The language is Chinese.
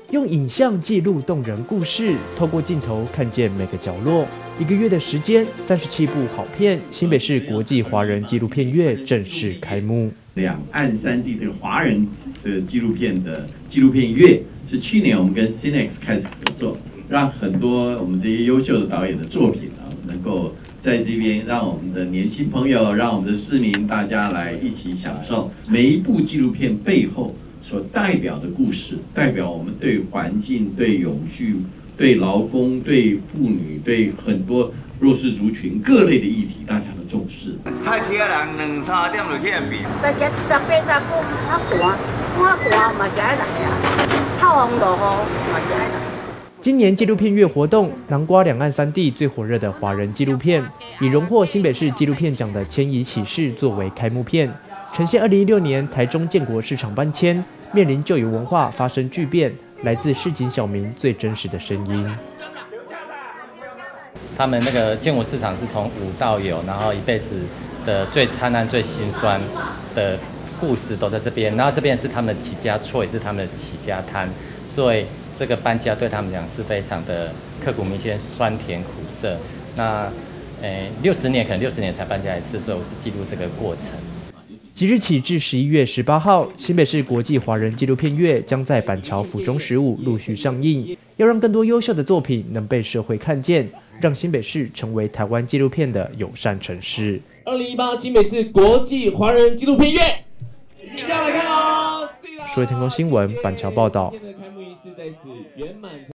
用影像记录动人故事，透过镜头看见每个角落。1个月的时间，37部好片，新北市国际华人纪录片月正式开幕。 两岸三地的华人的纪录片月，是去年我们跟 Cinex 开始合作，让很多我们这些优秀的导演的作品啊，能够在这边让我们的年轻朋友，让我们的市民大家来一起享受每一部纪录片背后所代表的故事，代表我们对环境、对永续、对劳工、对妇女、对很多弱势族群各类的议题，大家的重视。 菜市啊人2-3点就起来变。 在这78步较寒嘛是爱来啊，透风落雨嘛是爱来。 今年纪录片月活动，囊括两岸三地最火热的华人纪录片，以荣获新北市纪录片奖的《迁移启事》作为开幕片，呈现2016年台中建国市场搬迁，面临旧有文化发生巨变，来自市井小民最真实的声音。 他们那个建国市场是从无到有，然后一辈子的最灿烂、最辛酸的故事都在这边。然后这边是他们的起家厝，也是他们的起家滩，所以这个搬家对他们讲是非常的刻骨铭心、酸甜苦涩。那60年可能60年才搬家一次，所以我是记录这个过程。 即日起至11月18号，新北市国际华人纪录片月将在板桥府中15陆续上映，要让更多优秀的作品能被社会看见，让新北市成为台湾纪录片的友善城市。 2018新北市国际华人纪录片月，一定要来看哦！ 数位天空新闻板桥报道。